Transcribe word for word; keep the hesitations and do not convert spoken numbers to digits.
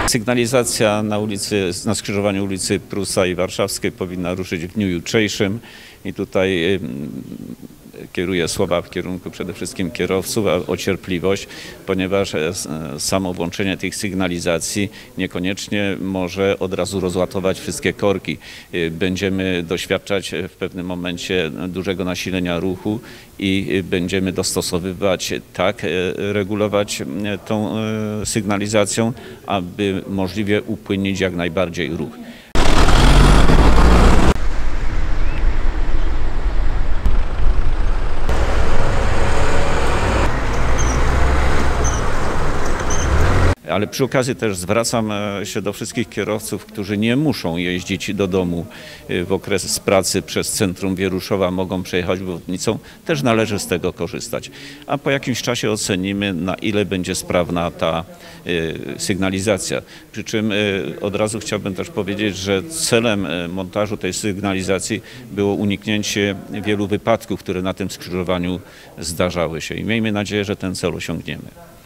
Sygnalizacja na ulicy, na skrzyżowaniu ulicy Prusa i Warszawskiej powinna ruszyć w dniu jutrzejszym i tutaj kieruję słowa w kierunku przede wszystkim kierowców o cierpliwość, ponieważ samo włączenie tych sygnalizacji niekoniecznie może od razu rozładować wszystkie korki. Będziemy doświadczać w pewnym momencie dużego nasilenia ruchu i będziemy dostosowywać, tak regulować tą sygnalizacją, aby możliwie upłynnić jak najbardziej ruch. Ale przy okazji też zwracam się do wszystkich kierowców, którzy nie muszą jeździć do domu w okres z pracy przez centrum Wieruszowa, mogą przejechać obwodnicą, też należy z tego korzystać. A po jakimś czasie ocenimy, na ile będzie sprawna ta sygnalizacja. Przy czym od razu chciałbym też powiedzieć, że celem montażu tej sygnalizacji było uniknięcie wielu wypadków, które na tym skrzyżowaniu zdarzały się i miejmy nadzieję, że ten cel osiągniemy.